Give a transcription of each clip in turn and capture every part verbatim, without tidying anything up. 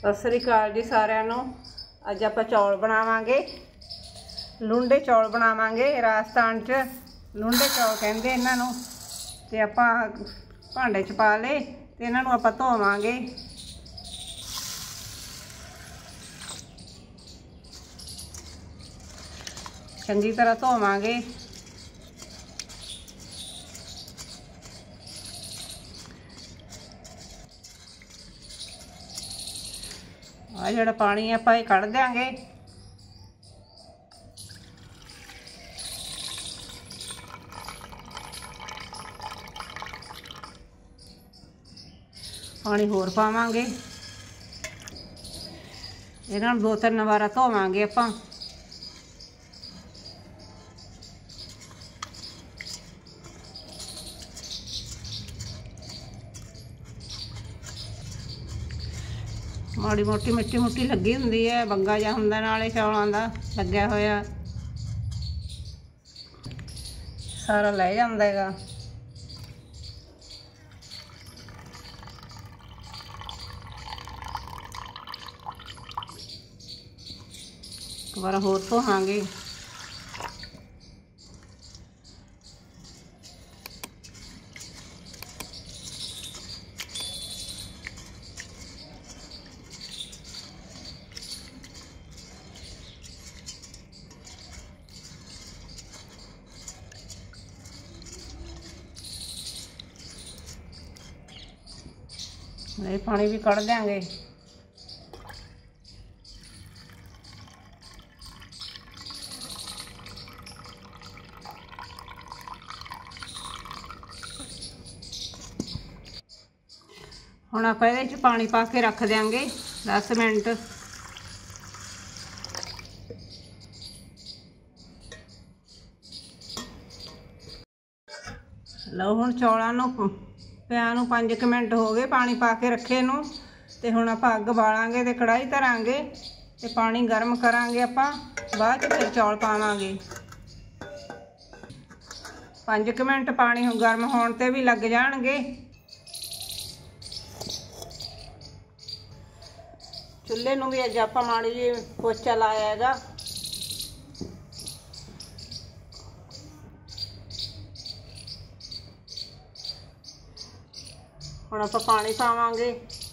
सत श्री अकाल जी सारिਆਂ ਨੂੰ। ਅੱਜ ਆਪਾਂ चौल बनावांगे, लुंडे चौल बनावांगे। राजस्थान च लुंडे चौल कहंदे इन्हां नूं। ते आपां भांडे च पा ले ते इन्हां नूं आपां धोवांगे। चंगी तरह धोवांगे। आ जिहड़ा पानी आपां इह कढ देंगे। पानी होर पावांगे। इन्हां नूं दो तीन वार धोवांगे आपां। माड़ी मोटी मिट्टी मुट्टी लगी हुंदी है, बंगा जा हुंदा नाले चौलां दा लग्या होया, सारा लै जांदा हैगा। एक बार होर धोवांगे। ये पानी भी कढ़ देंगे। हुण आपां इहदे च पानी पा के रख देंगे दस मिनट। लो हुण चौलां नूं पिया नूं पाँच क मिनट हो गए पानी पा के रखे नूं। ते हुण आपां अग बालांगे ते कढ़ाई धरांगे ते पानी गर्म करांगे। आपां बाद च फिर चौल पावांगे। पाँच क मिनट पानी गर्म होण ते भी लग जाणगे। चुल्हे नूं भी अज आपां माड़ी जी पोचा लाया हैगा। हुण आपां पानी पावांगे।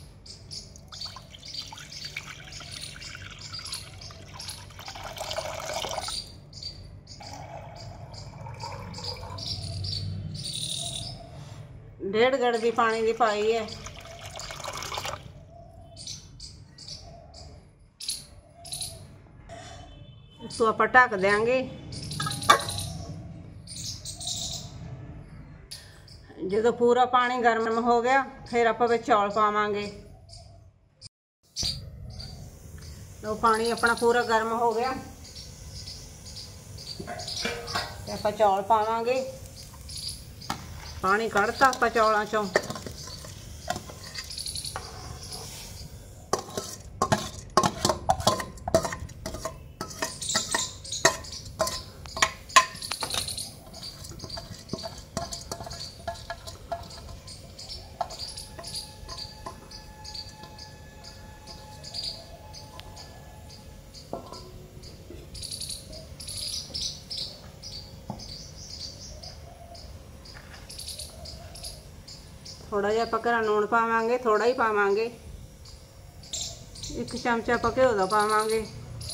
डेढ़ गड़बी पानी दी पाई है। इसको आपां ढक देंगे। जो पूरा पानी गर्म हो गया फिर आप चौल पावांगे। तो पानी अपना पूरा गर्म हो गया, आप चौल पावांगे। पानी कढ़ता आप चौलों चों। थोड़ा जिहा आपां घरा लूण पावांगे, थोड़ा ही पावांगे। एक चमचा आपां घिओ दा पावांगे।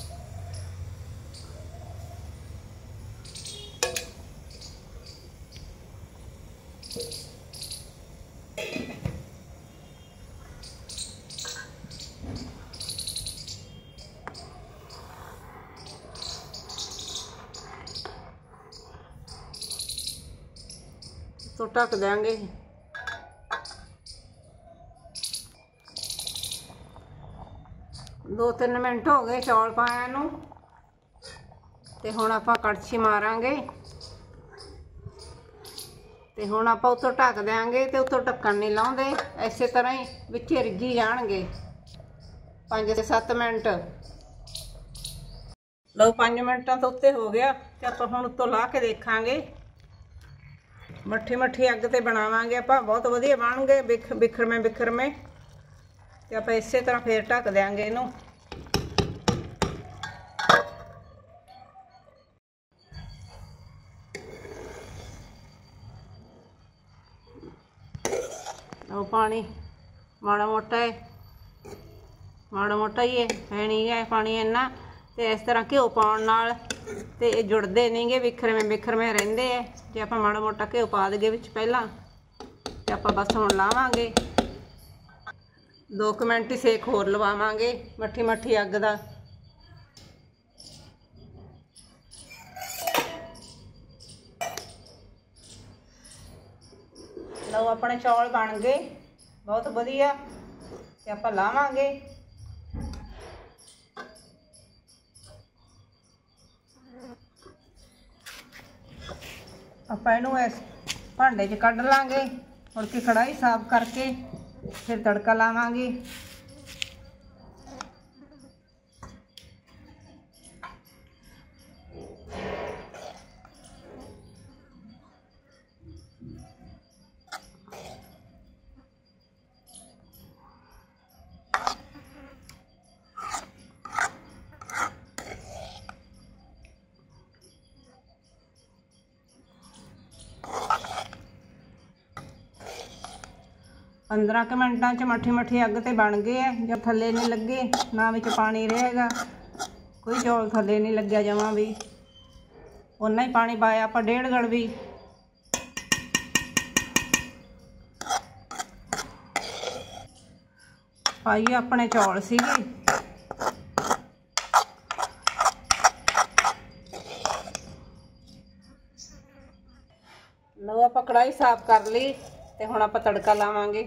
तो ढक देंगे। दो तीन मिनट हो गए चौल पाया नूं। ते हुण आपां कड़छी मारांगे ते हुण आपां उत्तों ढक देंगे ते उत्तों ढक्कन नहीं लाउंदे। इसे तरह ही विचे रिझी जाणगे पाँच से सत्त मिनट। लो पाँच मिनटां तो उत्ते हो गया ते आपां हुण उत्तों ला के देखांगे। मट्ठी मट्ठी अग ते बनावांगे आपां। बहुत वधिया बण गए बिख बिखरमे बिखरमे। ਤੇ ਆਪਾਂ ਇਸੇ ਤਰ੍ਹਾਂ ਫੇਰ ਢੱਕ ਦਿਆਂਗੇ ਇਹਨੂੰ। ਉਹ ਪਾਣੀ ਮਾੜਾ ਮੋਟਾ ਹੈ, ਮਾੜਾ ਮੋਟਾ ਹੀ ਹੈ, ਹੈ ਨਹੀਂ ਹੈ ਪਾਣੀ ਇੰਨਾ। ਤੇ ਇਸ ਤਰ੍ਹਾਂ ਘਿਓ ਪਾਉਣ ਨਾਲ ਤੇ ਇਹ ਜੁੜਦੇ ਨਹੀਂਗੇ, ਵਿਖਰਵੇਂ ਵਿਖਰਵੇਂ ਰਹਿੰਦੇ ਹੈ। ਜੇ ਆਪਾਂ ਮਾੜਾ ਮੋਟਾ ਘਿਓ ਪਾ ਦਈਏ ਵਿੱਚ ਪਹਿਲਾਂ ਤੇ ਆਪਾਂ ਬਸ ਹੁਣ ਲਾਵਾਂਗੇ, ਦੋ ਕੁ ਮਿੰਟ ਹੀ ਸੇਕ ਹੋਰ ਲਵਾਵਾਂਗੇ ਮੱਠੀ ਮੱਠੀ ਅੱਗ ਦਾ। ਲਓ ਆਪਣੇ ਚੌਲ ਬਣ ਗਏ ਬਹੁਤ ਵਧੀਆ ਤੇ ਆਪਾਂ ਲਾਵਾਂਗੇ। ਆਪਾਂ ਇਹਨੂੰ ਇਸ ਭਾਂਡੇ 'ਚ ਕੱਢ ਲਾਂਗੇ। ਮੁੜ ਕੇ ਕੜਾਹੀ ਸਾਫ਼ ਕਰਕੇ ਫਿਰ ਤੜਕਾ ਲਾਵਾਂਗੇ। पंद्रह के मिनटा च मठी मठी अग ते बन गए है। जब थले नहीं लगे ना विच पानी रहेगा, कोई चौल थले नहीं लग्या जमा भी, उन्ना ही पानी पाया आप डेढ़ गड़वी। पाइए अपने चौल सीगे। लो आप कढ़ाई साफ कर ली ते हुण आपां तड़का लावांगे।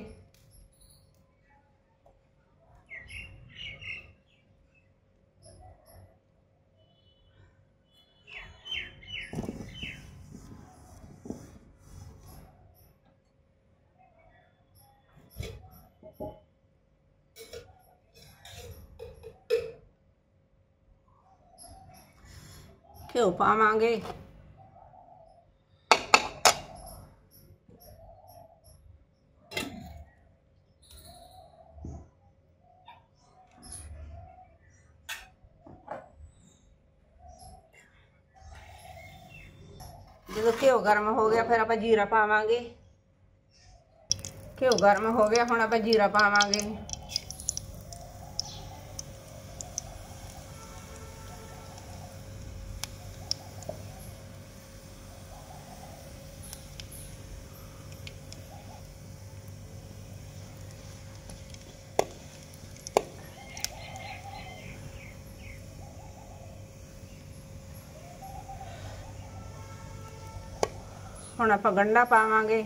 घिओ पावांगे, जो घिओ गर्म हो गया फिर आप जीरा पावांगे। घिओ गर्म हो गया हुण आप जीरा पावांगे। हुण आप गंढा पावांगे।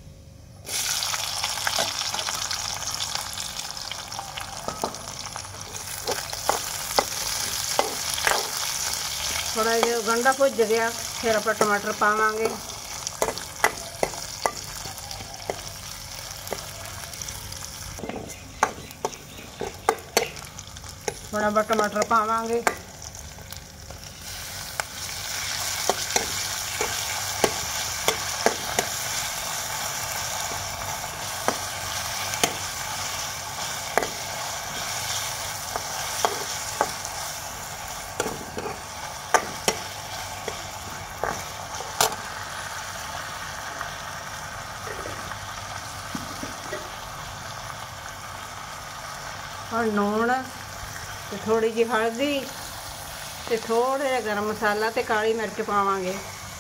थोड़ा जो गंढा भुज गया फिर आप टमाटर पावांगे। थोड़ा बहुत टमाटर पावांगे। और लूण ते थोड़ी जी हल्दी ते थोड़ा जिहा गरम मसाला ते काली मिर्च पावांगे।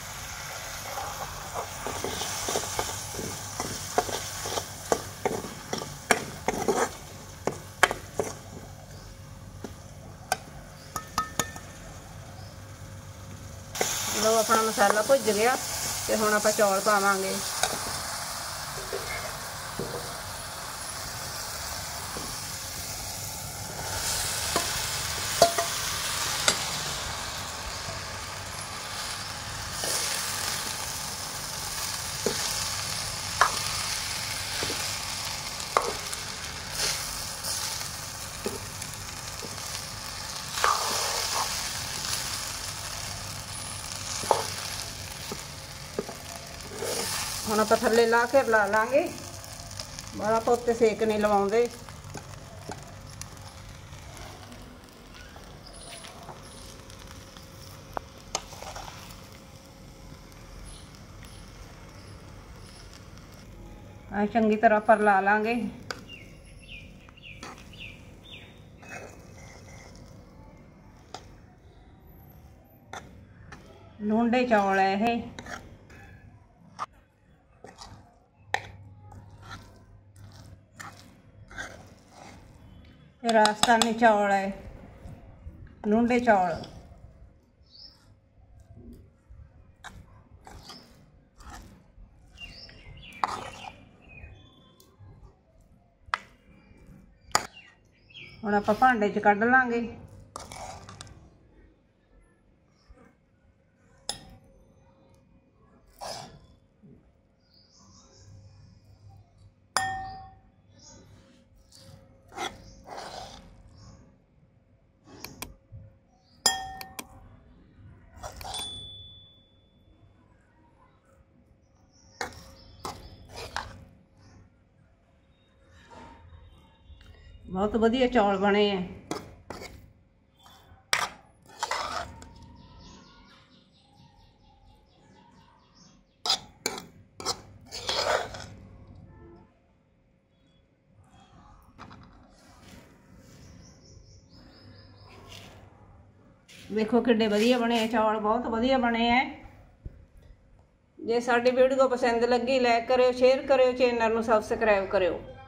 लो अपना मसाला भुज गया ते हुण आपां चौल पावांगे। ਹੁਣ ਆਪਾਂ ਥੱਲੇ ਲਾ ਕੇ ਲਾ ਲਾਂਗੇ, ਬਾਹਲਾ ਆਪਾਂ ਉੱਤੇ ਸੇਕ ਨਹੀਂ ਲਵਾਉਂਦੇ। आ चंगी तरह परला लांगे। लूंडे चौल है ये, राजस्थानी चौल है, लूंडे चौल। हुण आपां भांडे च कढ लांगे। बहुत वधिया चौल बने हैं। देखो किड्डे वधिया बने हैं चौल, बहुत वधिया बने हैं। जे साडी वीडियो पसंद लगी लाइक करियो, शेयर करियो, चैनल नूं सबसक्राइब करियो।